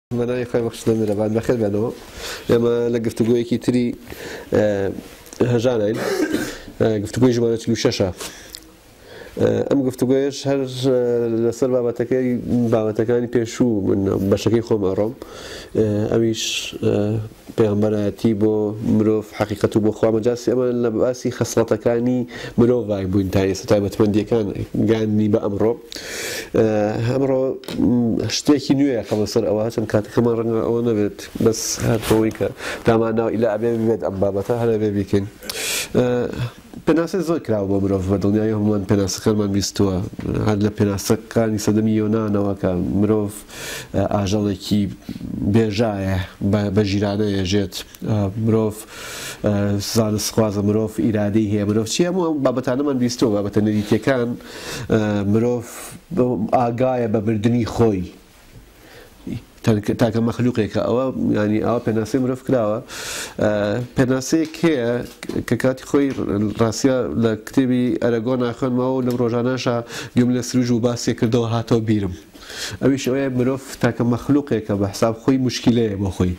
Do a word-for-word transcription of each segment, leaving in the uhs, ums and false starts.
منای خواهی بخش نمیره بعد بخیر بنو اما لگفتگویی کی تری هجانین گفتگوی جمانه چلو ششة ام گفتگویش هر لسر بابتکی بابتکانی پیشو من بشکی خوم آرام امیش پیغمبراتی با مروف حقیقتو با خواه مجاسی اما لباسی خصلتکانی مروف وای بوین تایی ستایبت من دیکان گانی با امرو امرو اشتیاکی نیوی قبل سر اوهاتم کاتی کمان رنگ او نبید بس هر طوی که داماناو إلا أبي بيد أم بابته هلا بيبيكن پناسه زۆر کراوە بۆ مرۆڤ بە دڵنیایی هەمووان پێناسەکانمان بیستووە هەر لە پێناسەکانی سەدەمی یۆنانەوە کە مرۆڤ ئاژەڵێکی بێژایە بە ژیرانە ێژێت مرۆڤ زانستخوازە مرۆڤ ئیرادەی هەیە مرۆڤ چی هەموو بابەتانەمان بیستووە بابەتە نەریتیەکان مرۆڤ ئاگایە بە بردننی خۆی تاکە مەخلوقێکە ئەوە ینی ئەوە پێناسەی مرۆڤ کراوە پێناسەیەک هەیە کە کاتی خۆی ڕاستیە لە کتێبی ئەرەگۆ ناخوێنمەوە و لەم ڕۆژانەشە گوێم لە سروج و باسێ کردەوە هاتەوە بیرم ئەویش ئەوەیە مرۆڤ تاکە مەخلوقێکە بە حساب خۆی موشکیلەیە بۆ خۆی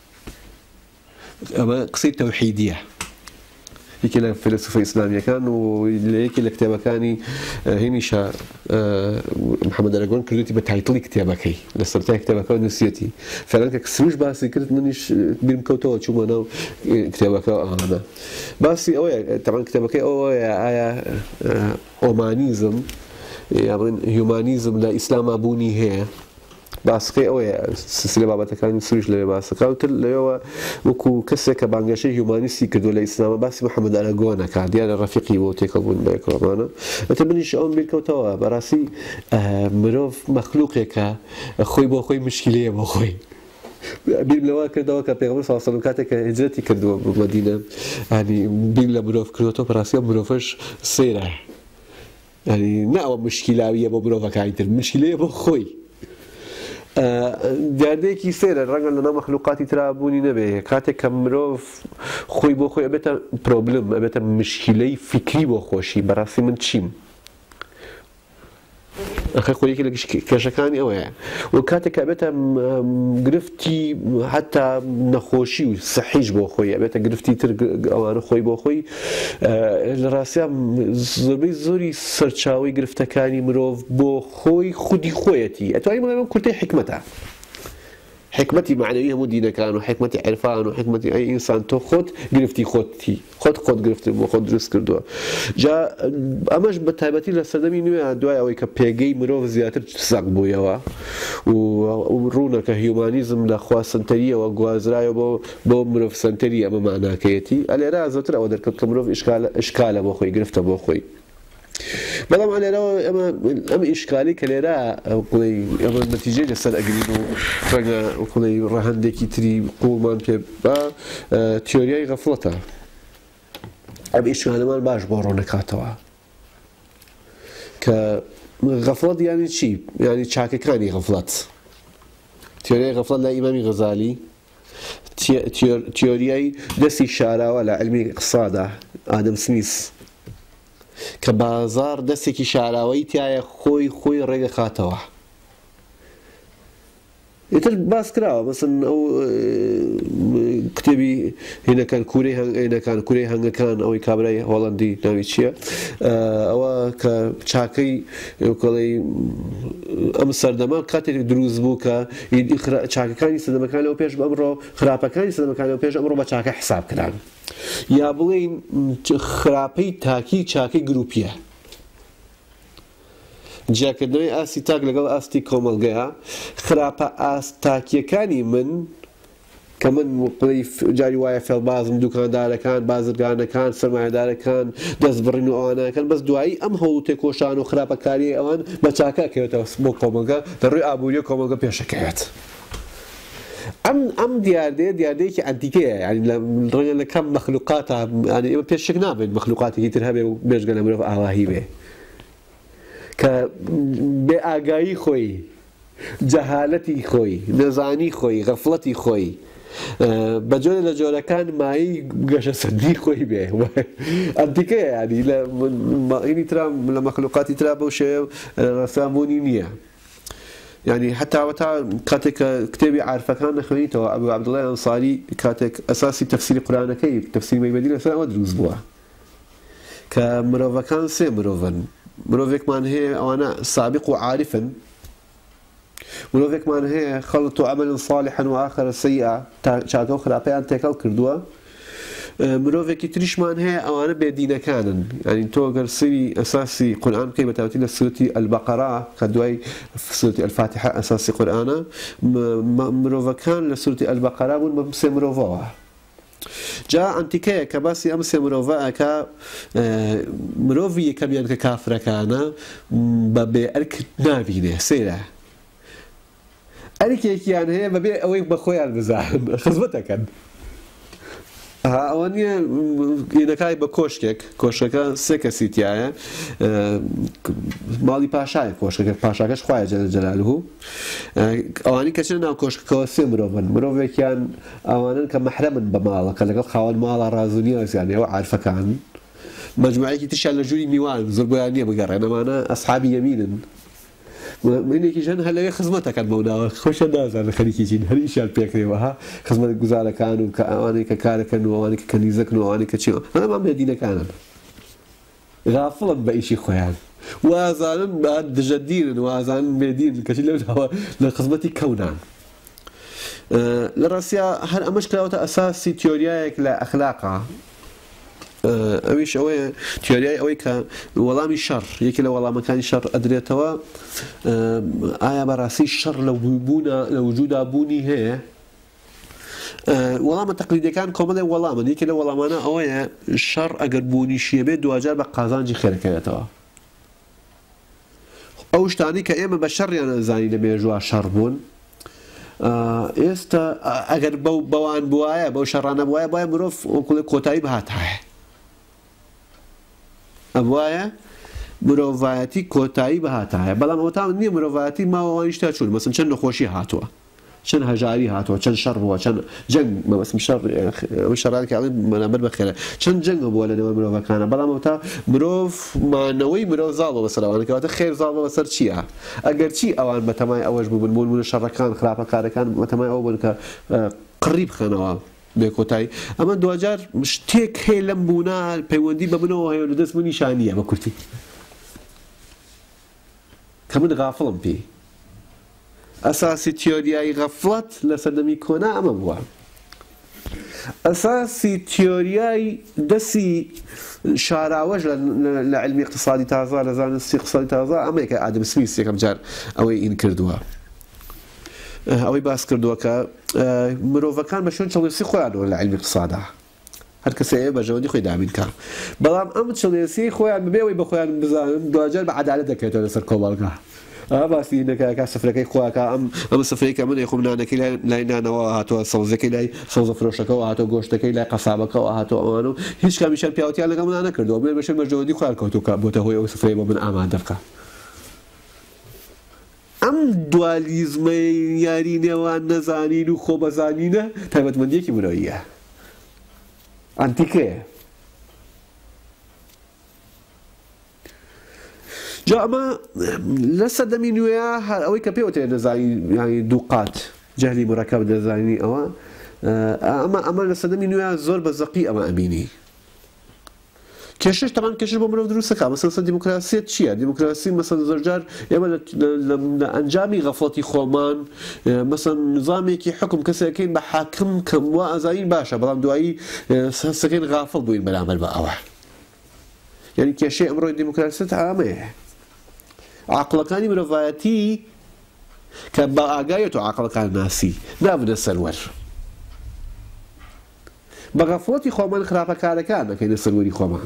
ئەمە قسەی تەوحیدیە یەکێ لە فیلسوفە ئیسلامیەکان و یەکێ لە کتێبەکانی هێنیشە محەممەد ئەرەگۆن کردوێتی بە تایتڵی کتێبەکەی لە سەرەتای کتێبەکە نووسێتی فعلەن کە سروش باسی کرد منیش بیرم کەوتەوە چوومە ناو کتێبەکە ئەوانە باسی ئەوەیە تەمان کتێبەکەی ئەوەیە ئایا ئۆمانیزم یا بڵێن هیومانیزم لە ئیسلاما بوونی هەیە باسەکەی ئەوەیە سلسلە بابەتەکانی سروش لەوێ باسەکە تر لەوێەوە وەکو کەسێک کە بانگەشەی هیومانیستی کردووە لە ئیسلامە باسی محەممەد ئەرەگۆنەکە دیارە ڕەفیقی بۆ تێکەڵبوون بە یەکڕۆمانە ئەتە منیش ئەوم بیرکەوتەوە بەڕاستی مرۆڤ مەخلوقێکە خۆی بۆ خۆی مشکلەیە بۆ خۆی بیرم لەوە کردەوە کە پێغەمبەر صلی الله علیه و سلم کاتێک کە هیجرەتی کردووە بۆ مەدینە ینی بیر لە مرۆڤ کردوەوە بەڕاستی مرۆڤەش سەیرە ینی نە ئەوە مشکلاویە بۆ مرۆڤەکانی تر مشکلەیە بۆ خۆی دیاردەیەکی سێرە ڕەنگە لەناو مەخلوقاتی ترابوونی نەبێ کاتێک کە مرۆڤ خۆی بۆ خۆی ئەبێتە پرۆبلم ئەبێتە مشکلەی فکری بۆ خۆشی بەڕاستی من چیم ئەخە خۆیەکی لە کێشەکانی ئەوەیە و کاتێک کە ئەبێتە گرفتی حتا نەخۆشی و سەحیش بۆ خۆی ئەبێتە گرفتی تر ئەوانە خۆی بۆ خۆی لە ڕاستیە زۆربەی زۆری سەرچاوی گرفتەکانی مرۆڤ بۆ خۆی خودی خۆیەتی ئەتوانی بڵێم کورتەی حکمەتە حکمەتی معنەوی هەموو دینەکان و حکمەتی عرفان و حکمەتی ئەی ئینسان تۆ خۆت گرفتی خۆتی خۆت خۆت گرفتی بۆ خۆت دروست کردووە جا ئەمەش بە تایبەتی لە سەردەمی نوێ دوای ئەوەی کە پێگەی مرۆڤ زیاتر سەق بوویەوە و ڕوونەکە هیومانیزم لە خواستنتەریەوە گوازرایەوە بۆ بۆ مرۆڤ سەنتەری ئەمە معناکەیەتی ئەلێرە زۆرتر ئەوە دەرکەوت کە مرۆڤ ئیشکالە بۆ خۆی گرفتە بۆ خۆی بەڵام لێرەوە ئەمە ئەم ئیشکالی کە لێرە ئەمە نەتیجەی لەسەر ئەگرین و ڕەنگە وڵی ڕەهەندێکی تری قوڵمان پێ بە تیۆریای غەفڵەتە ئەم ئیشکالەمان باش بۆ ڕۆنەکاتەوە کە غەفڵەت یانی چی؟ یانی چاکەکانی غەفڵەت تیۆریای غەفڵەت لە ئیمامی غەزالی تیۆریای دەستی شاراوە لە عیلمی اقتصادا ئادەم سمیس کە بازار دەستێکی شاراوەی تایە خۆی خۆی ڕێگە خاتەوە ئیتر باس کراوە مەسن ئەو کتێبی هێنەکان کوورەی هێنەکان کوورەی هەنگەکان ئەوەی کابرای هۆڵەندی ناوی چییە ئەوە کە چاکەی کڵی ئەم سەردەما کاتێک دروست بوو کە چاکەکانی سەردەمەکان لەو پێش ئەمڕۆ خراپەکانی سەردەمەکان لەو پێش ئەمڕۆ بە چاکە حساب کران یا بڵێن خراپەی تاکی چاکەی گروپیە جیاکردنەوەی ئاستی تاک لەگەڵ ئاستی کۆمەڵگەیە خراپە ئاستاکیەکانی من کە من بڵێ جاری وایە فێڵبازم دوکاندارەکان بازرگانەکان سەرمایەدارەکان دەست بڕین و ئەوانەکەن بەس دوایی ئەم هەوڵ تێکۆشان و خراپەکاری ئەوان بە چاکەکەوێتەوە بۆ کۆمەڵگە دەڕووی ئابووری کۆمەڵگە پێشەکەوێت ئەم ئەم دیاردەیە دیاردەیەکی ئەنتیکەیە ینی ڕەنگە لە کەم مەخلوقاتە ینی ئێمە پێشێک نابێت مەخلوقاتێکی تر هەبێ و بێژگە لە مرۆڤ ئاواهی بێ کە بێ ئاگایی خۆی جەهالەتی خۆی نەزانی خۆی غەفڵەتی خۆی بە جۆرە لە جۆرەکان مایی گەشە سەردی خۆی بێ ئەنتیکەیە ینی لە مەخلوقاتی ترا بەو شێوە ڕەسامبوونی نییە يعني حتى وتا كاتك كتابي عارفة كان خويته أبو عبد الله الأنصاري كاتك أساسي تفسير القرآن كيف تفسير ما يبدي له ما دروس بوا كمروفا كان سي مروفا مروفيك من هي وأنا سابق وعارفا مروفيك من هي خلطوا عملا صالحا وآخر سيئا شاكو خرابيان تكال كردوا مروفێکی تریشمان هەیە ئەوانە بێدینەکانن ینی تۆ گەر سری ئەساسی قورئان بکەی بەتایبەتی لە سورەتی ئەلبەقەرە کە دوای سورەتی ئەلفاتیحە ئەساسی قورئانە مرۆڤەکان لە سورەتی ئەلبەقەرە بوون بە سێ مرۆڤەوە جا ئەنتیکەیە کە باسی ئەم سێ مرۆڤە ئەکا مرۆڤی یەکەمیان کە کافرەکانە بە بێ ئەرک نابینێ سێرە ئەرکێکیان هەیە بەبێ ئەوەی بە خۆیان بزانن خزمەتەکەن ئەوانیە ئینەکای بە کۆشکێک کۆشەکە سێ کەسی تایە ماڵی پاشایە کۆشکەکە پاشاکەش خوایە جەل جەلالوهو ئەوانی کەچن ناو کۆشکەکەەوە سێ مرۆڤن مرۆڤێکیان ئەوانن کە مەحرەمن بە ماڵەکە لەگەڵ خاوەن ماڵە ڕازوونیە ئەوە عارفەکان مەجموعەیەکی تریشیان لە ژووری میوان زۆر بۆیان نییە بگەڕێن ئەمانە ئەسحابی یەمینن منێکی ژەن هەر لەوێ خزمەتەکەن بەوناوە خۆشە نازانە خەریکی چین هەر ئیشیان پێکرێەوە خزمەت گوزارەکان و کە ئەوانەی کە کارەکەن و ئەوانەی کە کەنیزەکن و ئەوانەی کە چی ئەمان بێدینەکانن غافڵن بە ئیشی خۆیان وازانن بە دژەدیرن وازانن بێدین کەچی لەو لە خزمەتی کەونان لە ڕاستیا هەر ئەمەش کراوەتە ئەساسی تیۆریایەک لە ئەخلاقا ئەویش ئەوەیە تیۆریای ئەوەی کە وەڵامی شەڕ یەکی لە وەڵامەکانی شەڕ ئەدرێتەوە ئایا بەڕاستی شەڕ لە بووبوونە لە وجودا بوونی هەیە وەڵامە تەقلیدیەکان کۆمەڵی وەڵامن یەکی لە وەڵامانە ئەوەیە شەڕ ئەگەر بوونیشیە بێت دوجار بە قازانجی خێرەکەوێتەوە ئەو شتانی کە ئێمە بە شەڕیان ئەزانی لە مێژووە شەڕ بوون ئێستا ئەگەر بەوان بواە بەو شەڕانە بواە باە مرۆڤ ئۆکوڵی کۆتایی بهاتایە ئەوایە مرۆڤایەتی کۆتایی بەهاتایە بەڵام ئەوتان نییە مرۆڤایەتی ماوەوانی شتا چوون مەسن چەند نەخۆشی هاتووە چەند هەژاری هاتووە چەند شەڕ بووە چەند جەنگ مەبەسم شەڕ شەڕانکە ئەڵێن بەرامبەر بەخێرە چەند جەنگ بووە لەنێوە مرۆڤەکانە بەڵام ئەوتا مرۆڤ مانەوەی مرۆڤ زاڵەوە بەسەرەوەی کەواتە خێر زاڵەوە بەسەر چییە ئەگەر چی ئەوان بەتەمای ئەوەش بوون بوون بوون شەڕەکان خراپەکارەکان بەتەمای ئەو بوون کە قڕی بخەنەوە بێکۆتایی ئەمە دوجار شتێک هەیە لەم بوونا پەیوەندی بە منەوە هەیە لە دەست من نیشانیە بە کورتی کە من غافڵم پێی ئەساسی تیۆریای غەفڵەت لە سەردەمی کۆنا ئەمە بووە ئەساسی تیۆریای دەستی شاراوەش لە علمی اقتصادی تازە لە زانستی اقتصادی تازە ئەمەیە کە ئادەم سمیث یەکەم جار ئەوەی ئین کردووە ئەوەی باس کردووە کە مرۆڤەکان بە شوێن چڵێسی خۆیانەوە لە علمی اقتصادا هەر کەسێ بەژەوەندی خۆی دابینکە بەڵام ئەم چڵێسی خۆیان ببێەوەی بە خۆیان بزانن دوجار بە عەدالەت دەکەوێتەوە لەسەر کۆمەڵگا باسی نەکە سفرەکەی خۆیاکە ئەم ئەمە سفرەی کە من یخم نانەکەی لای نانەوە هاتووە سەوزەکەی لای سەوزە فرۆشەکەەوە هاتۆ گۆشتەکەی لای قەسابەکەەوە هاتۆ ئەوان و هیچ کامیشان پیاوەتیان لەگەڵ منە نەکردەوە بێ بەشێ بەژەوەندی خۆیان کەوتوکە بۆتە هۆی ئەو سفرەی بۆ من ئامادە بکە ئەم دوالیزمەی یاری نێوان نەزانین و خۆبەزانینە تایبەتمەندیەکی مرۆییە ئەنتیکەیە جا ئەمە لە سەردەمی نوێیە هەر ئەوەی کە پێوتێ نەزانی دووقات جەهلی مڕەکەب دەزانی ئەوە ئەمە ئەمە لە سەردەمی نوێیە زۆر بە زەقی ئەمە ئەبینی کێشش تەمان کێشش بۆ مرۆڤ دروستەکە مەسەڵەن دیموکراسیەت چییە دیموکراسی مەسەڵەن زۆرجار ئێمە لە ئەنجامی غەفڵەتی خۆمان مەسەڵەن نظامێکی حکم کەسێکەکەین بە حاکم کەم وا ئەزانین باشە بەڵام دوایی هەستەکەین غافڵ بووین بەرامبەر بە ئەوە یعنی کێشەی ئەمڕۆی دیموکراسیەت ئامەیە عاقڵەکانی مرۆڤایەتی کە بە ئاگایەوە عاقڵەکان ناسی نابنە سەروەر بە غەفڵەتی خۆمان خراپەکارەکان دەکەینە سەروەری خۆمان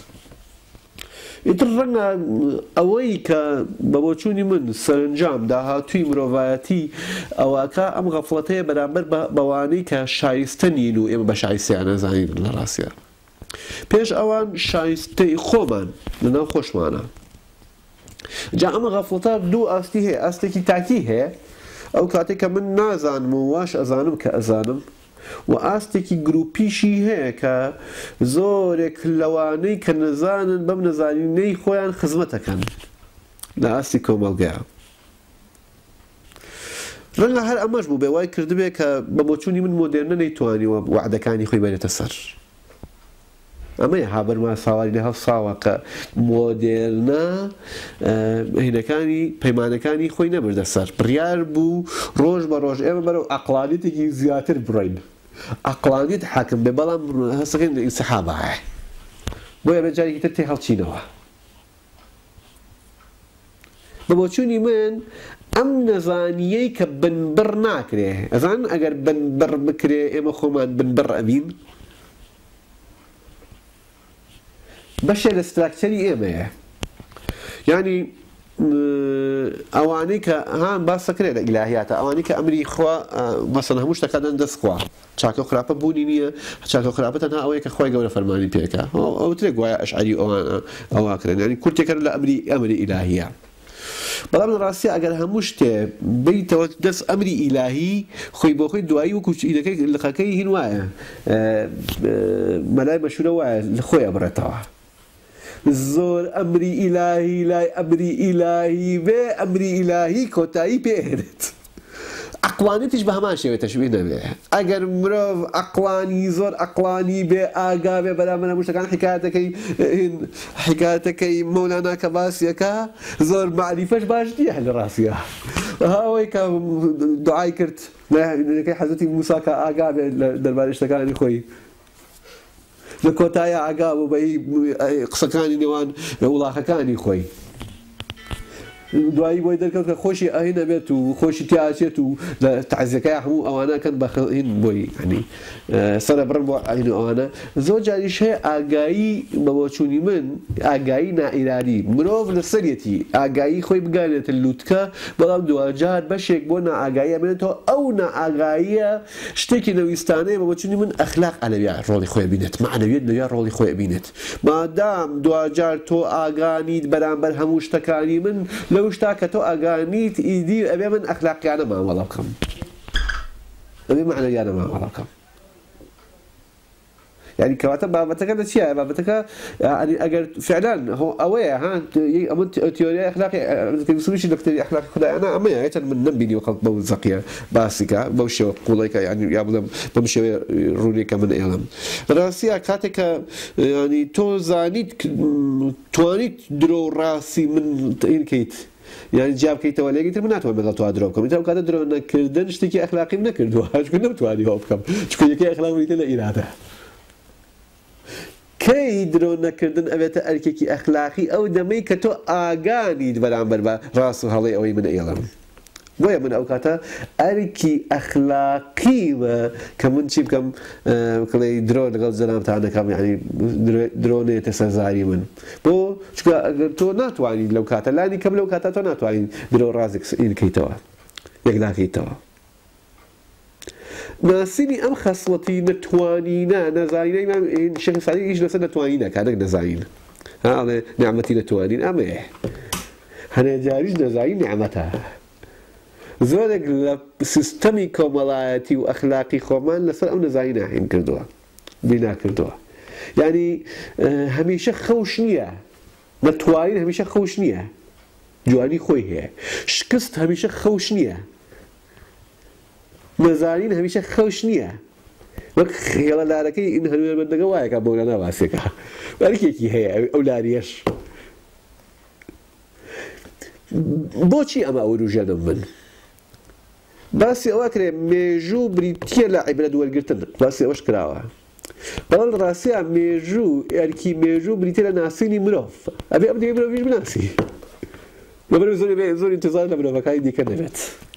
ئیتر ڕەنگە ئەوەی کە بە بۆچوونی من سەرنجام داهاتووی مرۆڤایەتی ئەوەکە ئەم غەفڵەتەیە بەرامبەر بەوانەی کە شایستە نین و ئێمە بە شایستەیان نەزانین لە ڕاستیە پێش ئەوان شایستەی خۆمان لەناو خۆشمانە جا ئەمە غەفڵەتە دوو ئاستی هەیە ئاستێکی تاکی هەیە ئەو کاتێک کە من نازانم و واش ئەزانم کە ئەزانم و ئاستێکی گروپیشی هەیە کە زۆرێک لەوانەی کە نەزانن بەم نەزانینەی خۆیان خزمەتەکەن لە ئاستی کۆمەڵگەیە ڕەنگە هەر ئەمەش بوو بێ وای کردبێ کە بە بۆچوونی من مۆدێرنە نەیتوانیوە وعدەکانی خۆی بێنێتە سەر ئەمەیە هابەرمان ساواری لە هەڵ ساوە کە مۆدێرنە هینەکانی پەیمانەکانی خۆی نەبردە سەر بڕیار بوو ڕۆژ بە ڕۆژ ئێمە بەرەو عەقلانیەتێکی زیاتر بڕۆین عەقلانیەت حاکم بێ بەڵام هەستەکەین ئینسیحابە هەیە بۆیە بە جارێکی تر تێ هەڵچینەوە بە بۆچوونی من ئەم نەزانیەی کە بنبڕ ناکرێ ئەزان ئەگەر بنبڕ بکرێ ئێمە خۆمان بنبڕ ئەبین بەشێ لە ستراکچەری ئێمەیە یعنی ئەوانەی کە هان باس دەکرێت لە ئیلاهیاتە ئەوانەی کە ئەمری خوا مەسەڵەن هەموو شتەکان دەست خوا چاکە و خراپە بوونی نییە چاکە و خراپە تەنها ئەوەیە کە خۆی گەورە فەرمانی پێکە ئەوترێک وایە ئەشعەری ئەوواکرێن ینی کورتێکە لە ئەمری ئەمری ئیلاهیە بەڵام لە ڕاستی ئەگەر هەموو شتێ بیتەوە دەست ئەمری ئیلاهی خۆی بۆ خۆی دوایی وەکو ئیدەکەی لقەکەی هین وایە مەلای مەشهورە وایە لە خۆی ئەبڕێتەوە زۆر ئەمری ئیلاهی لای ئەمری ئیلاهی بێ ئەمری ئیلاهی کۆتایی پێهێنێت عەقلانیەتیش بە هەمان شێوە تەشبیه نەبێ ئەگەر مرۆڤ عەقلانی زۆر عەقلانی بێ ئاگا بێ بەرامبەر هەموو شتەکان حکایەتەکەی حکایەتەکەی مەولانا کە باسیەکە زۆر معریفەش باش نییە لە ڕاستیە هاوەی کە دوعای کرد لەکەی حەزەتی موسا کە ئاگا بێ دەربارەی شتەکانی خۆی لە کۆتایە ئاگا بوو بە قسەکانی نێوان وڵاخەکانی خۆی دوایی بۆی دەرکەوت کە خۆشی ئاهینە بێت و خۆشی تیاچێت و لە تەعزیەکەی هەموو ئەوانەکەن بەخین بۆی ینی سەرە بڕن بۆ ئاهین و ئەوانە زۆر جاریش هەیە ئاگایی بە بۆچوونی من ئاگایی نائیرادی مرۆڤ لە سەرەتی ئاگایی خۆی بگانێتە لووتکە بەڵام دوجار بەشێک بۆ نائاگاییە بێنێتەوە ئەو نائاگاییە شتێکی نەویستانەیە بە بۆچوونی من ئەخلاق ئەلەویا ڕۆڵی خۆی بینێت معنەویەت لەویا ڕۆڵی خۆی بینێت مادام دوجار تۆ ئاگانیت بەرامبەر هەموو شتەکانی من لەو شتا کە تۆ ئاگانیت ئیدی ئەبێ من ئەخلاقیانە مامەڵە بکەم ئەبێ معنەویانە مامەڵە بکەم يعني كواتە بابەتەکە لە چییە بابەتەکە ئەگەر فعلان ئەوەیە ها ئەمە تیۆریای ئەخلاقی دکتۆری ئەخلاقی خودایانە ئەمەیە هێچەند من نەمبینی وەخەڵک بەو زەقیە باسیکە بەو شێوە قوڵێکە ینی یا بڵێم بەم شێوەیە ڕوونێکە من ئێڵم ڕاستیە کاتێکە ینی تۆ زانیت توانیت درۆ ڕاستی من ئینکەیت یعنی جیاب بکەیتەوە لێگەیتر من ناتوانم لەگەڵ تۆ درۆ بکەم ئێستا کاتە درۆ نەکردن شتێکی ئەخلاقیم نەکردووە چونکە نەمتوانی ئەوە بکەم چونکە یەکەی ئەخلاق بریتە لە ئیرادە کەی درۆ نەکردن ئەوێتە ئەرکێکی ئەخلاقی ئەو دەمەی کە تۆ ئاگانیت بەرامبەر بە ڕاست و هەڵەی ئەوەی من ئێڵم بۆیە من ئەو کاتە ئەرکی ئەخلاقیوە کە من چی بکەم کڵێ درۆ لەگەڵ جەنابتانەکەم یعنی درۆ نێتە سەرزاری من بۆ چونکە تۆ ناتوانیت لەو کاتە لانی کەم لەو کاتە تۆ ناتوانیت درۆ ڕازێک ئینکەیتەوە یەکلاکەیتەوە ناسینی ئەم خەسڵەتی نەتوانینە نەزانینە شێخ سعدی ئیش لەسەر نەتوانینە کاتێک نەزانین هاڵێ نیعمەتی نەتوانین ئەمەیە هەنێ جاریش نەزانین نیعمەتە زۆرێک لە سیستەمی کۆمەڵایەتی و ئەخلاقی خۆمان لەسەر ئەو نەزانینە هین کردووە بنا کردووە یعنی هەمیشە خەوش نییە نەتوانین هەمیشە خەوش نییە جوانی خۆی هەیە شکست هەمیشە خەوش نییە نەزانین هەمیشە خەوش نییە وەک خێڵە لارەکەی ئین هەنوێربەندەکە وایەکە بۆ لە ناواسێکە وەرکێکی هەیە ئەو لاریەش بۆچی ئەمە ئەو ڕوژێنم من باسی ئەوە کرێ مێژوو بریتیە لە عیبرەت وەرگرتن باسی ئەوەش کراوە بەڵام لە ڕاستیە مێژوو ئەرکی مێژوو بریتیە لە ناسینی مرۆڤ ئەبێ ئەم دێ مرۆڤیش بناسی لەبەرەوەی زۆر زۆر ئینتیزار لە مرۆڤەکانی دیکە دەبێت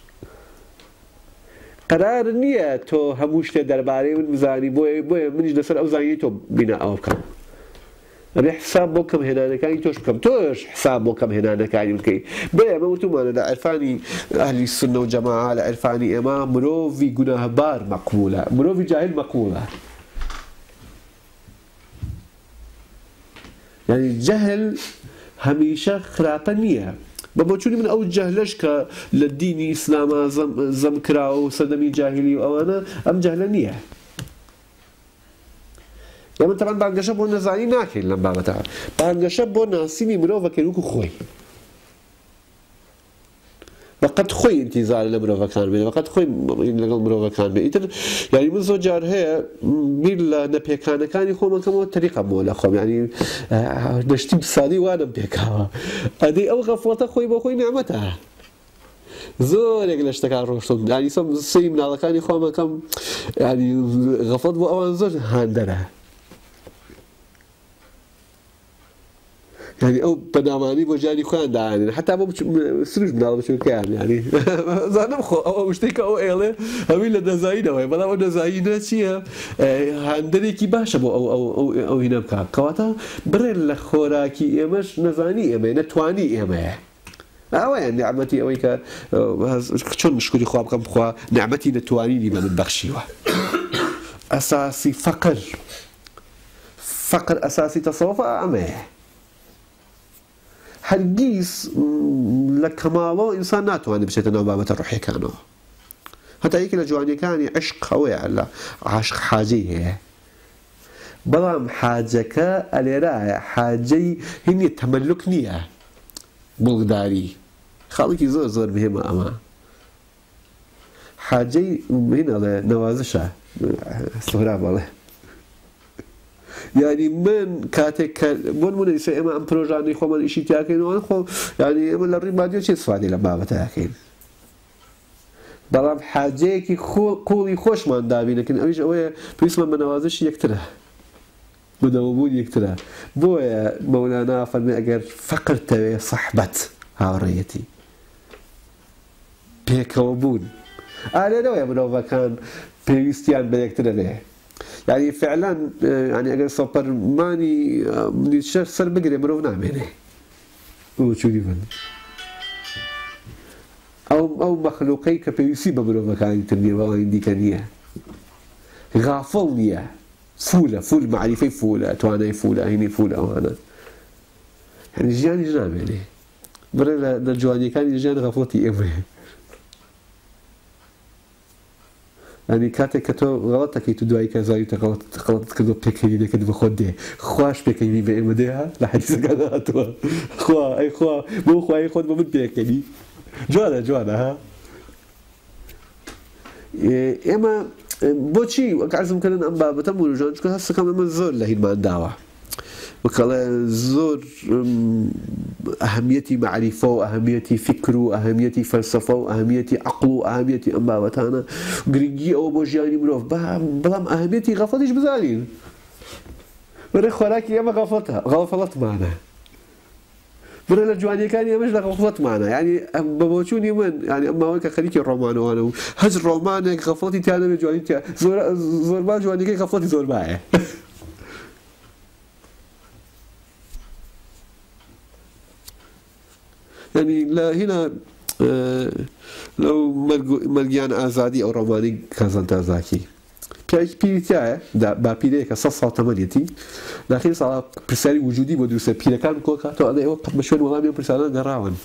قرار نییە تۆ هەموو شتێ دەربارەی من بزانی بۆیە بۆیە منیش لەسەر ئەو زانینی تۆ بینا ئەوە بکەم ئەبێ حساب بۆ کەم هێنانەکانی تۆش بکەم تۆش حساب بۆ کەم هێنانەکانی بکەی بێ ئەمە وتومانە لە عەرفانی ئەهلی سونە و جەماعە لە عەرفانی ئێمە مرۆڤی گوناهبار مەقبولە مرۆڤی جاهل مەقبولە یعنی جەهل هەمیشە خراپە نییە بە بۆچوونی من ئەو جەهلەش کە لە دینی ئیسلامە زەم کراوە و سەردەمی جاهیلی و ئەوانە ئەم جەهلە نییە یا من تەمان بانگەشە بۆ نەزانی ناکەین لەم بابەتە بانگەشە بۆ ناسینی مرۆڤەکەی وەکو خۆی بە فقط خۆی ئینتیزار لە مرۆڤەکان بێت فقط خۆی لەگەڵ مرۆڤەکان بێت ئیتر یعنی من زۆر جار هەیە بیر لە نەپێکانەکانی خۆمەکەمەوە تەریقەمەوە لە خۆم ینی دەشتی ساڵی وانم پێکاوە ئەدەی ئەو غەفڵەتە خۆی بۆ خۆی نعمەتە زۆرێک لە شتەکان ڕۆشتم ینی سەم سەی مناڵەکانی خۆمەکەم ینی غەفڵەت بۆ ئەوان زۆر هاندەرە يعني أو بناماني بوجاني خوان دعاني حتى أبو سرج بنال بشو كان يعني زانم خو أو مشتيك أو إله هوي لدزاينه وين بلا أو دزاينه شيء هندري كي باش أبو أو أو أو أو هنا بكا كواتا بريل لخوراكي إمش نزاني إما نتواني إما أو يعني نعمتي أوي كا شون مشكوري خواب كم خوا نعمتي نتواني لي من بخشيوه أساسي فقر فقر أساسي تصوف أمه هەرگیز لە کەماڵەوە ئینسان ناتوانێت بچێتە ناو بابەتە ڕوحیەکانەوە هەتا یەکی لە جوانیەکانی عشق ئەوەیە لە عاشق حاجەی هەیە بەڵام حاجەکە ئەلێرایە حاجەی هینیە تەمەلوک نییە بڵگداری خاڵێکی زۆر زۆر بهێمە ئەمە حاجەی هینەڵێ نەوازشە سوهرا بەڵێ يعني من كاتك بون من يسوي إما أم بروجاني خو من إشي تاكين وأنا خو يعني إما للريباديو شيء سفادي لما بتاكين بلام حاجيكي خو قولي خوش من دابين لكن أيش أوه بيسمى من نوازش يكتره مدوبون يكتره بويا مولانا فرمي أجر فقر توي صحبة هاوريتي بيكوبون أنا لو يا منوفا كان بيستيان بيكتره ليه يعني فعلا يعني اگر سوبرماني من الشر سر بقري مرو نعمله هو شو ديفن او او مخلوقي كبيسي بمرو مكان تنميه وين دي كانيه غافلنيه فوله فول معرفه فوله توانا فوله هيني فوله وانا يعني جاني جنامله برا الجواني كان جاني غفلتي امه يعني كاتك كتو غلطة كي تدعي كذا غلط غلط كذا بيكني لكن بخود ده خواش بيكني بإمدها لحديث كذا أتوا خوا أي خوا مو خوا أي خود بمن بيكني جوانا جوانا ها إما بوشي وكعزم كلنا أم بابا تمر جانش كه هسه كم من زور لهين ما ندعوه وكلا زور أهميتي معرفة وأهميتي فكر وأهميتي فلسفة وأهميتي عقل وأهميتي أمبابتانا قريجي أو بوجياني مروف بلام أهميتي غفلتش بزانين بري خوراكي ياما غفلتها غفلت معنا بري الجواني كان يامش غفلت معنا يعني ببوشوني من يعني أما ويك خليكي الرومان وأنا هج الرومان غفلتي تانا الجواني تانا زور زور ما جواني كي غفلتي زور معي يعني لا هنا آه لو ملقيان آزادي أو روماني كازان تازاكي بيك بيتيا دا بابيدي كصصة تمانيتي لكن صار برسالة وجودي بدرسة بيلا كان كوكا تو هذا هو قد مشون ولا مية برسالة قراون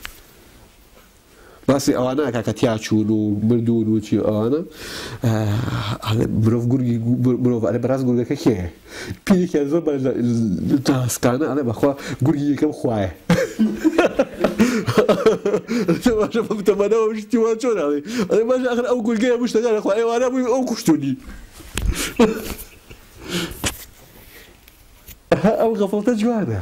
بس أنا ككتياتشون ومردون وشي أنا هذا بروف جورجي بروف أنا براس جورجي كخيه بيجي كذا بل تاسكانا أنا بخوا جورجي كم خواه أنا ما شفت تمانا ومش تيوانشون هذي أنا ما شاء آخر أو جورجي مش تجارة خواه وأنا أو كشتوني أو غفلت جوانا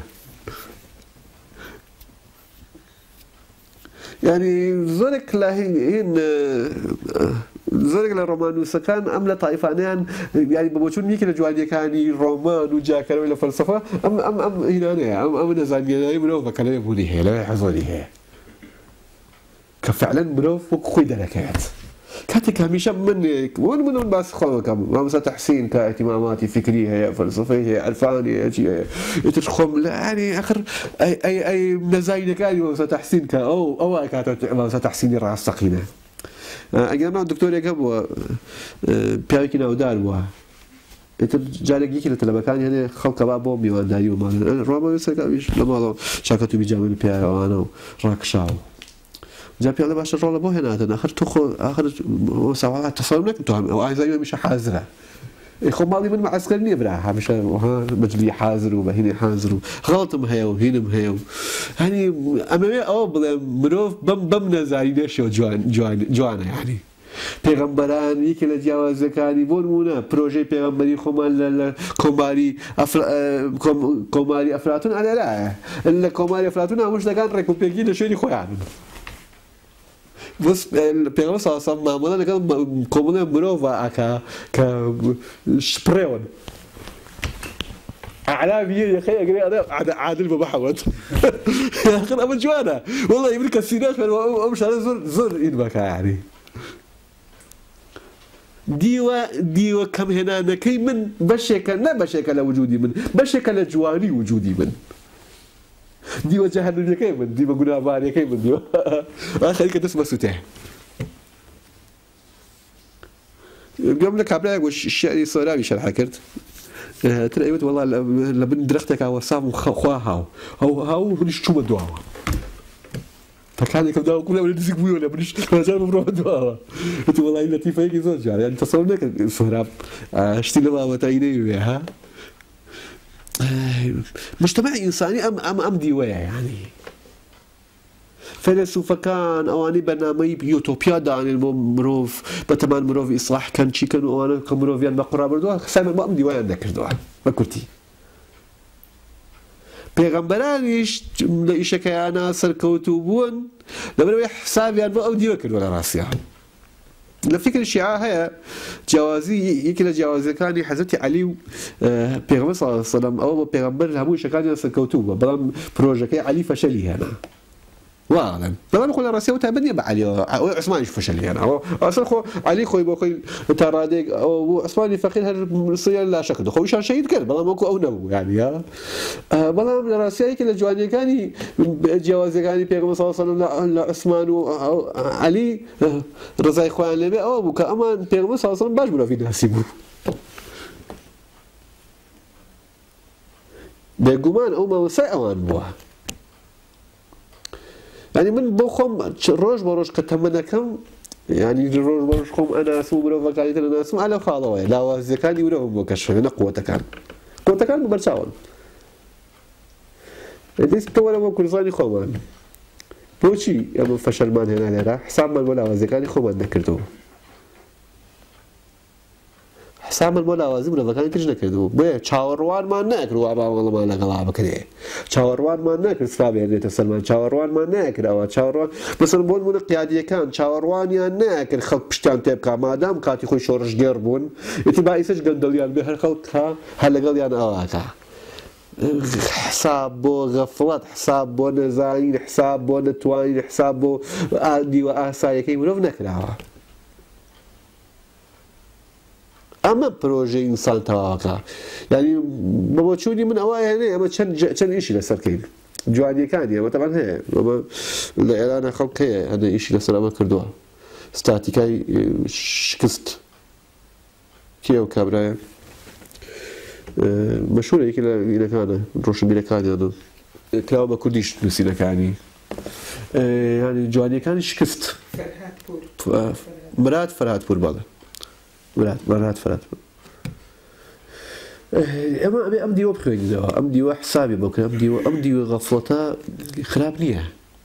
يعني زورك لاهين زورك للرومان وسكان أم لطائفانيان يعني بموجود ميك لجواني كاني رومان وجاكر ولا فلسفة أم أم أم هنا أم أم نزاني منو فكلام هوني هي لا يحزني هي كفعلا منو فوق خوي دلكات كاتك هميشه من وين من بس خوكم ما مثلا تحسين كاهتماماتي فكريه فلسفيه علفانيه شيء يترخم يعني اخر اي اي اي نزايد كان مثلا تحسين كا او او كانت مثلا تحسين راس سقينه اجانا الدكتور يقبوا بياكي نودار وا جالك يجي لتلبكان يعني خلق بابو ميوان دايو ما روما يسكاويش لما شاكتو بيجامل بيا وانا راكشاو جاب يلا باش الرول بو هنا آخر تخو آخر سواء تصور لك توهم أو عايز أيوة مش حازرة خۆ ماڵی من معسکەر نییە برا هەمیشە بەجلی حازر و بە هینێ حازر و خەڵتم هەیە و هینم هەیە و هەنی ئەمەوێ ئەوە بڵێ مرۆڤ بەم بەم نەزانینەشەوە جوانە یعنی پێغەمبەران یەکێ لە جیاوازەکانی بۆ نمونە پرۆژەی پێغەمبەری خۆمان لە کۆماری کۆماری ئەفلاتون ئەلێرایە لە کۆماری ئەفلاتون هەموو شتەکان ڕێک و پێکی لە شوێنی خۆیانن پێغەمبەر صلی الله علیه و سلم مامەڵە لەگەڵ کۆمەڵێ مرۆڤ ئاکا کە شپڕێون أعلامي يا أخي أنا عادل بمحمد أخي أبو جوانا والله يملك السينات ومش على زر زر إنبك يعني ديوة ديوة كم هنا نكي من بشكل لا بشكل لوجودي من بشكل لجواني وجودي من ديوة جهنم يكي من ديوة قلنا بار يكي من ديوة آخر كده اسمه ستاه قبل كابلا يقول الشيء صراوي شرح كرت ترى أيوة والله لبن درختك أو صام خواها أو أو بنش شو بدوها فكان يكمل دوا كلها ولا نسيك بيو ولا بنش رجال بروح دوا أنت والله إلا تيفايك يزوج يعني تصورنا كسهراب اشتري ما وتعيني وياها مجتمع إنساني أم أم أم ديوية يعني فيلسوف كان أواني برنامج يوتوبيا دان المروف بتمان مروف إصلاح كان شي كانوا أواني كمروفيان بقرا بردوها سامر ما أمدي وين ذكردوها ما كنتي بيغمبرانيش لإيش كيانا سركوتوبون لما حسابي أنا أمدي وكر ولا راسيا الفكرة الشيعة هي جوازي يكلا جوازي كان حضرت علي بيغمبر صلى الله عليه وسلم أو بيغمبر هموش كان سركوتوبه بلام بروجكي علي فشلي هنا واعلم طبعا نقول الراسية وتابني بعلي عثمان يشوف فشل يعني اصلا خو علي خوي بخوي ترادق او عثمان فقير هالصير لا شك خوي شان شهيد كان بلا ماكو او نبو يعني ها بلا الراسية كل جواني كان جواز كان بيغمبر صلى الله عليه وسلم عثمان وعلي رضا اخوان لبي او ابو كامان بيغمبر صلى الله عليه وسلم باش بلا في ناسبو بيغمان او ما وسع اوان بوها يعني من بخم روج بروج كتمنا كم يعني روج بروج خم أنا اسمه بروفا كانت أنا اسمه على خاضوا لا وزكاني ولا هم كشف هنا قوة كان قوة كان برشاون ليس تولا ما كل صاني خمان بوشي يا من فشل مان هنا لا حساب من ولا وزكاني خمان نكرتوه حسام الملازم ولا كان تجنا كده بيه شاوروان ما ناكل وابا والله ما لقى كده شاوروان ما ناكل سلابي اللي تسلمان شاوروان ما ناكل او شاوروان مثلا بون من القياديه كان شاوروان يا ناكل خلق بشتان تبقى ما دام كاتي خوي شورش جربون يتبع يسج قندليان به الخلق هلا قال انا اواكا حساب بو غفلت حساب بو نزاين حساب بو نتوين حساب بو ادي واساي كي ولو ناكلها أما بروجي إنسان تواقع يعني ما بتشوني من أوائل هنا أما كان كان إشي لسر كين جواني كان يعني طبعا هي أما الإعلان خلق هي هذا إشي لسر أما كردوها ستاتيكاي شكست كيو كابرايا مشهورة هيك إلى كان روش بيلا كان يعني كلاو ما كرديش نسينا كاني يعني جواني كان شكست مرات فرهاد بور بالا مرات مرات فرات اما ابي امدي وبخير امدي وحسابي بكره امدي امدي غفلتها خراب نيه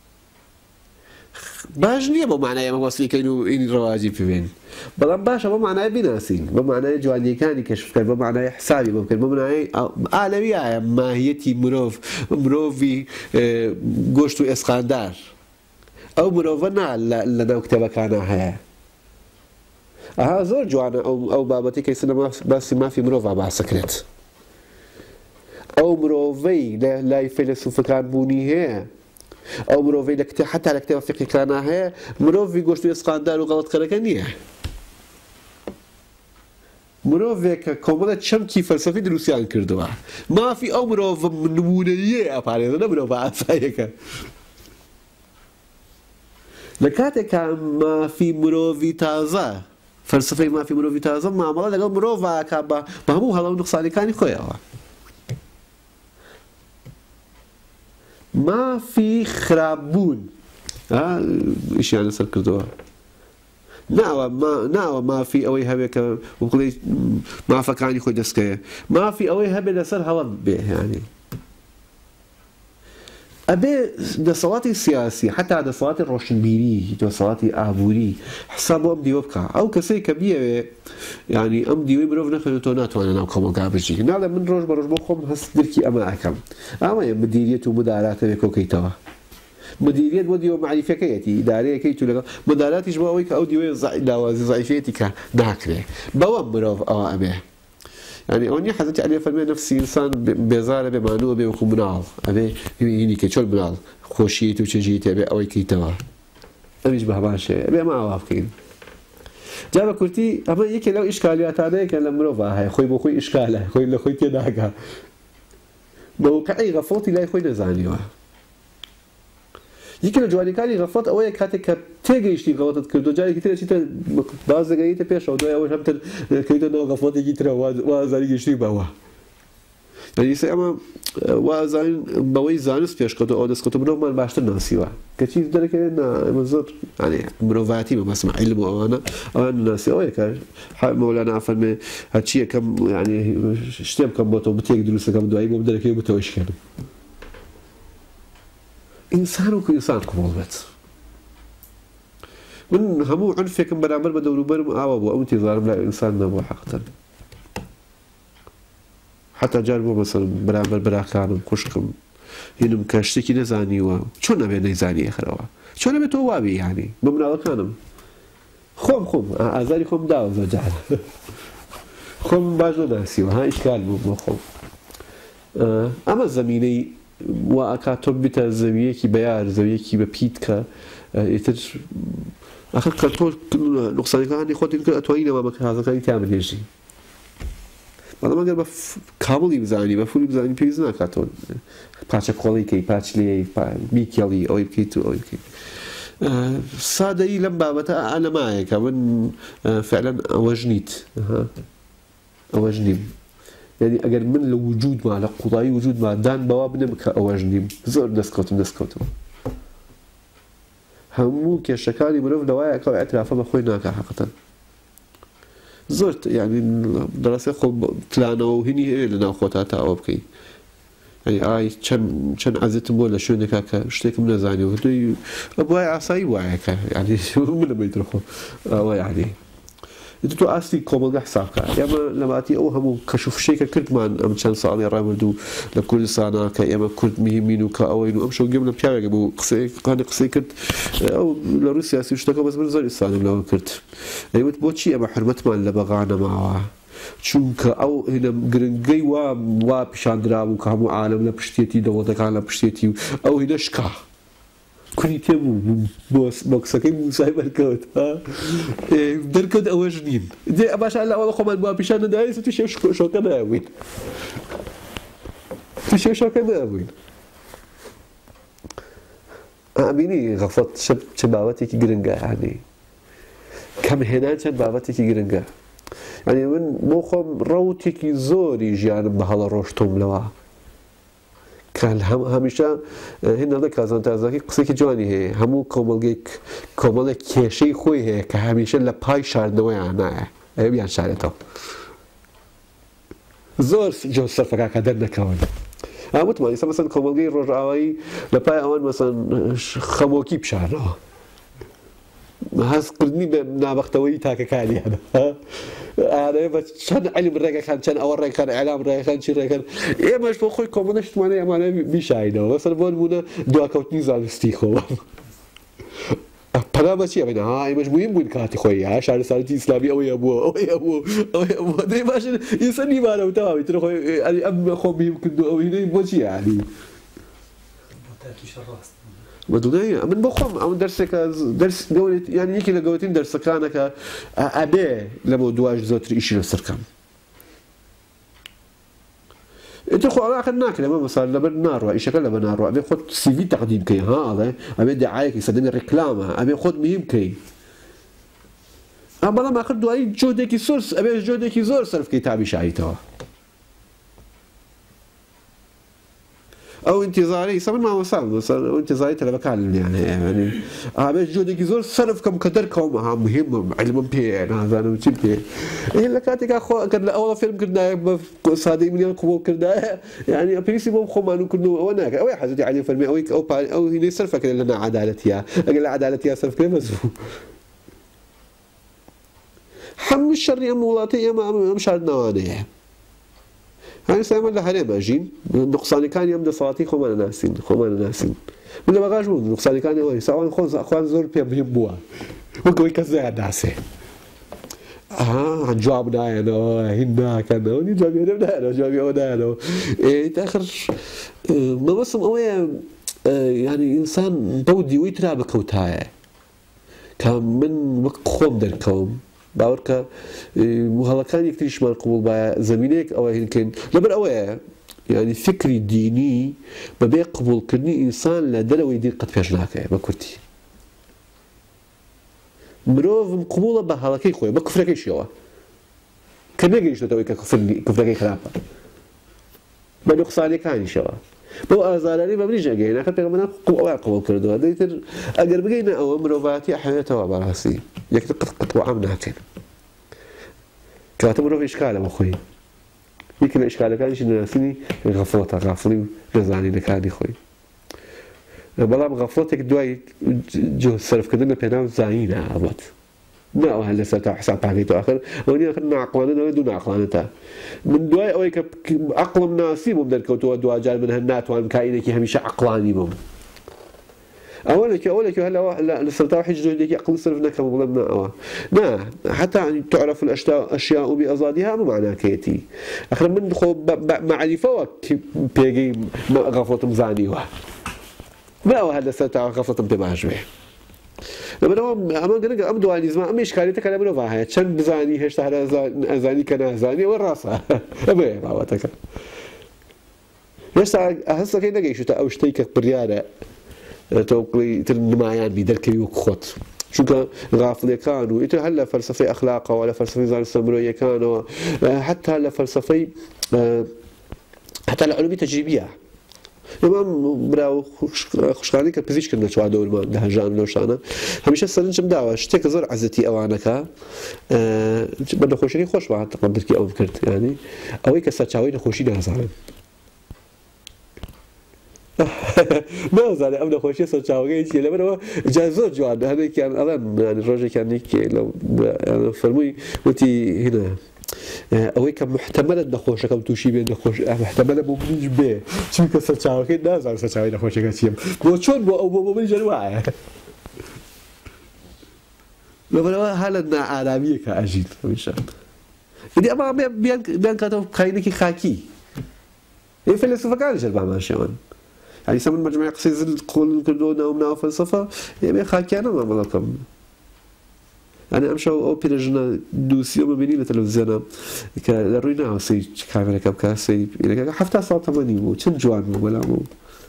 باش نيه بمعنى ما وصلي كانوا ان رواجي في بين بلان باش بمعنى بناسين بمعنى جواني كان كشف كان بمعنى حسابي ممكن بمعنى عالميه ماهيتي مروف مروفي غوشتو اسقاندار او مروفنا لنا كتابه كان هي ها زور جوانا او او بابتي كيسنا بس ما في مروفا مع سكرت او مروفي لا لا فيلسوف كان بوني هي او مروفي لك حتى على كتاب فقهي كان هي مروفي قشتو اسقاندار وغلط كركنيه مروفي كومودا شمكي فلسفي دروسيان كردوا ما في او مروف نمونيه اباري انا مروفا اسايك لكاتك ما في مروفي تازه فلسفه ما في مروفي تازه ما عمله لقى مروفا كابا ما هو هلا نقصاني كان خويا ما في خرابون ها ايش يعني سر كردوها ناوە ناوە مافی ئەوەی هەبێت کە بڵێ مافەکانی خۆی دەستکەیە مافی ئەوەی هەبێت لەسەر هەڵە بێ ینی ئەبێ دەسەڵاتی سیاسی حتا دەسەڵاتی ڕۆشنبیری دەسەڵاتی ئابووری حساب بۆ ئەم دیوە بکە ئەو کەسەی کە بیەوێ ینی ئەم دیوەی مرۆڤ نەخێت تۆ ناتوانێت ناو کۆمەلگا بژی ناڵێ من ڕۆژ بە ڕۆژ بۆ خۆم هەست درکی ئەمە ئەکەم ئەمەیە مدیریەت و مداراتە بێ کۆکەیتەوە مدیریت بۆ دیوە معریفەکەیەتی ئیدارەیەکەی تو لەگەڵ مداراتی بۆ ئەوەی کە ئەو دیوەی لاوازی زایفەتی کە ناکرێ بەوە مرۆڤ ئەوە ئەبێ يعني أوني حضرت عليه فرمي نفسي إنسان بزارة بمعنوه بيوكو منال أبي يني كشول منال خوشيت وشجيت أبي أوي كيتوا أبيش بهباشة أبي ما أوافقين جاب كرتي أما يك لو إشكاليات هذا كان لمروفا هاي خوي بخوي إشكاله خوي لخوي تناقة موقعي غفوتي لا خوي نزانيوه یکی لە جوانیەکانی غەفڵەت ئەوەیە کاتێک کە تێگەیشتی غەڵەتت کرد و جارێکی ترە چیتە باز دەگەیتە پێشەوە دوای ئەوەش هەمتر کەویتەوە غەفڵەتێکی ترە وازاری گەشتی بەوە یعنی ئەمە وازانین بەوەی زانست پێشکەوتەوە ئەو دەستکەوتە مرۆڤمان باشتر ناسیوە کە چیز دەرەکەوێت ئەمە زۆر مرۆڤاتی بەمەسمە عیلم و ئەوانە ئەوان ناسی ئەوەیە کە مەولانا فەرمێ هەرچی یەکەم یعنی شتێ بکەم بۆ تۆ بتێک دروست دەکەم دوایی بۆم دەرەکەوێت بتەوە شکێنم إنسان وكل إنسان كمولت من همو عنفكم برامبر بدورو برم أو أو انتظار لا إنسان نبو حقا حتى جربوا مثلا برامبر براكانم كشكم هنم كاشتكي نزاني و شو نبي نزاني آخروا شو نبي توابي يعني بمنا كانم خم خم أزاري خم داو زجال خم باجو ناسي وها إشكال مو خم أما زميني وأكاتب بتا زويكي بيار زويكي ببيتكا يتر آخر كاتول نقصاني كان يخوتي كل أتوانينا ما مك هذا كان تعمل يجي بعد ما قال بف كابلي بزاني بفولي بزاني بيزنا كاتول باتش كولي كي باتش لي ميكيالي أو يبكي تو أو يبكي صادقي لما بتا أنا معي كمان فعلا أوجنيت أوجنيم يعني أجر من الوجود مع القضاء وجود مع دان بوابنا كأوجنيم زور دسكوتم دسكوتم همو كشكالي مروف دوايا كوا اعترافه بخوينا كحقيقة زرت يعني دراسة خو تلانا وهني لنا خوتها تاوبكي يعني آي كان كان عزتم ولا شو نكاكا اشتيك من زاني وهدي أبواي عصاي واعك يعني شو من لما يترخوا أو يعني تو أصلي كومل حسابك يا ما لما أتي أو هم كشوف شيء كرت مان أم كان صالي رامدو لكل سنة كيا ما كرت مهمينو كأوينو أم شو جبنا بيارك أبو قصي كان قصي كرت أو لروسيا سيشتكى بس برزال السنة لو كرت أي متبوتشي أما حرمت مان لبغانا معه چونکە ئەو گرنگەی وا وا پیشاندراوە کە هەموو عالم لە پشتێتی دەوڵەتەکان لە پشتێتی و ئەو هینە شکا کوری تێبوو بۆکسەکەی موسای بەرکەوت دەرکەوت ئەوەش نین دێ باشە لە ئەوڵە خۆمان وا پیشان نەداوێت تو شێ شۆکە نابووین تو شێ شۆکە نابووین ئابینی غەفڵەت چ بابەتێکی گرنگە هەنێ کەم هێنان چەند بابەتێکی گرنگە يعني من مخم روتيكي زوري جانب بهلا روشتم لوا كان هم هميشه هنا ذاك زانت ذاك قصيك جواني هي همو كوملجيك كومل كيشي خوي هي كهميشه لباي شاردوي انا اي بيان شارته زور جو صرفك قدر نكون انا متماني مثلا كوملجي رجعوي لباي اون مثلا خموكي بشارنا هاز قردني بنابختوي تاكا كالي هذا هذا بس شن علم الرجع كان شن أول رجع كان إعلام رجع كان شيء رجع كان إيه مش بخوي كومنشت ماني ماني بيشاينه مثلا بقول منا دوا كوتني زالستيخو أنا بس يا بنا هاي مش مهم بقول كاتي خوي ها شهر سالتي إسلامي أو يا أبو أو يا أبو أو يا أبو ده ماش إنساني ما له تمام ترى خوي يعني أب خوي يمكن أو هنا بس يعني مدوني من بخم أو درسك درس قولت يعني يمكن قولتين درس كانك أبي لما دواج زوتر إيش للسركم أنت خو على آخر ناكله ما مثلا لبن نار وإيش كله بنار أبي خد سي في تقديم كي هذا أبي دعاية يصدقني ركلامة أبي خد مهم كي أما لما آخر دواي جودة كي سورس أبي جودة كي زور صرف كي تابي شايته ئەو ئینتیزاری سەمن مامۆسان ئەو ئینتیزاری تەلەبەکانیان هەیە ینی ئابێت جۆدێکی زۆر سەرف بکەم کە دەرکەوم ها مهمم علمم پێ نازانم چی پێ لە کاتێکا خۆ ئەگەر لە ئەوڵە فێرم کردایە بە سادەی منیان قبول کردایە ینی پێویستی بۆم خۆمان و کردنەوە ئەوە ناکە ئەوەی حەزەتی عەلی فەرمی ئەوەی ئەو ئەو هینەی سەرفەکرێت لە نەعەدالەتیە ئەگەر لە عەدالەتیە سەرفکرێ بەزوو هەموو شەڕی ئەم وڵاتەی ئێمە ئەم شاردنەوانەیە هەر ئێستا ئێمە لە هەرێمە ژین نوقسانەکانی ئەم دەسەڵاتی خۆمانە ناسین خۆمانە ناسین من لە بەغاژ بووم نوقسانەکانی ئەوەی ساوان خۆیان زۆر پێ بهێن بووە وەکەوەی کەس زیاد ناسێ ئەها جواب نایەنەوە هین ناکەنەوە نی جوابی ئەوە نایەنەوە جوابی ئەوە نایەنەوە ئێتاخر مەبەستم ئەوەیە ینی ئینسان بەو دیوەی ترا بکەوتایە کە من وەک خۆم دەرکەوم باوەڕکە هەڵەکان یەکتریشمان قبول بایە زەمینەیەک ئەوە هینکەین لەبەر ئەوەیە ینی فکری دینی بەبێ قبولکردنی ئینسان لە دەرەوەی دین قەت پێش ناکەیە بە کورتی مرۆڤم قبوڵە بە هەڵەکەی خۆی بە کوفرەکەیشیەوە کە نەگەیشتێتەوەی کە کوفرەکەی خراپە بە نوقسانیەکانیشەوە بۆ ئازارانی بە منیش ئەگەین ناکە پێغەمبەر ئەوە قبول کردووە دەیتر ئەگەر بگەینە ئەوە مرۆڤاتی حەوێتەوە بەڕاستی یەکتر قەت وەعام ناکەین کەواتە مرۆڤ ئیشکالە بۆ خۆی یەکێک لە ئیشکالەکانیشی نەناسینی غەفڵەتە غافڵی و نەزانینەکانی خۆی بەڵام غەفڵەتێک دوای سەرفکردن لە پێناو زانینە ئەبەت ناوە هەر لەسەر تا حساب پاکەیتەوە ئاخر ئەوە نیە ئاخر ناعەقڵانە دوو ناعەقڵانەتە من دوای ئەوەی کە عەقڵم ناسی بووم دەرکەوتەوە دوجار من هەر ناتوانم کائینێکی هەمیشە عەقڵانی بووم ئەوەلێکی ئەوەلێکی هەر لە سەرتاوە هیچ جۆرێکی عەقڵی سەرف نەکەم بڵێم نا ئەوە نا حتا تعرف الأشياء بأضدادها بمعناکەیەتی ئەخر من خۆ مەعریفەوە پێگەی غەفڵەتم زانیوە بەوە هەر لەسەر تاوە غەفڵەتم پێ باش بێ لەبەرەوە ئەمە گەنەگە ئەم دوانیزمە ئەمە ئیشکالیتەکە لە مرۆڤ هەیە چەند بزانی هێشتا هەر ئەزانی کە نازانی ئەوە ڕاستە ئەمەیە باوەتەکە هێشتا هەستەکەی نەگەیشتە ئەو شتەی کە بڕیارە تۆقڵی تر نمایان بی دەرکەوی وەک خۆت چونکە غافڵیەکان و ئیتر هەر لە فەلسەفەی ئەخلاقەوە لە فەلسەفەی زانستە مرۆییەکانەوە حتا لە فەلسەفەی حتا لە علومی تەجریبیە ئەمام براو خوشخانی کە پزیشکن لە چوار دەورمان لە هەژان لەو شانە هەمیشە سەرنجم داوە شتێکە زۆر عەزەتی ئەوانەکە بە نەخۆشیی خۆش بە تەقەم دەرکی ئەوم کرد ینی ئەوەی کە سەرچاوەی نەخۆشی نازانن نازانێ ئەم نەخۆشیە سەرچاوەکەی چیە لەبەرەوە جا زۆر جوانە هەرێکیان ئەڵێن ڕۆژێکیان فەرمووی وتی هینە ئەوەی کە محتەمەلە نەخۆشەکەم تووشی بێ محتەمەلە بۆ منیش بێ چونکە سەرچاوەکەی نازانم سەرچاوی نەخۆشیەکە چیم بۆ چۆن بۆ ئەو بۆ بۆ منیش وایە لەبەرەوە هەر لە نائارامیەکە ئەژین هەمیشە ئیدی ئەمە بیان کاتەوە کاینێکی خاکی ئێ فەیلسوفەکانیش بامان شێوەن يعني سمن مجموعة قصيدة زل قول كردون أو منها فلسفة يعني خاكيانا ما بلاكم يعني أمشى أو بيرجنا دوسي وما بيني لتلفزيونا كالروينا أو سي كاميرا كاب كاسي يعني حفتة صوت ثمانية مو شن جوان مو ولا مو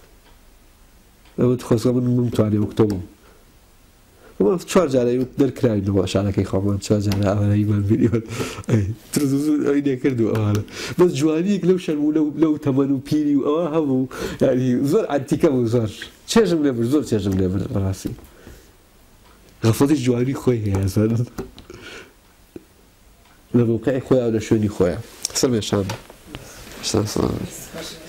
أو تخصص من ممتعني وكتبهم وما تشارج على يقدر كراي نوع شارك يخوان تشارج على أولا إيمان فيديو أي ترزوز أين يكردوا أولا بس جوانيك لو شرمو لو لو تمنو بيري وأوهم يعني زور عتيكة وزور تشجم نبر زور تشجم نبر راسي غفلتش جواني خوي يا زلمة لو بقى خويا ولا شوني خويا سلام يا شام سلام سلام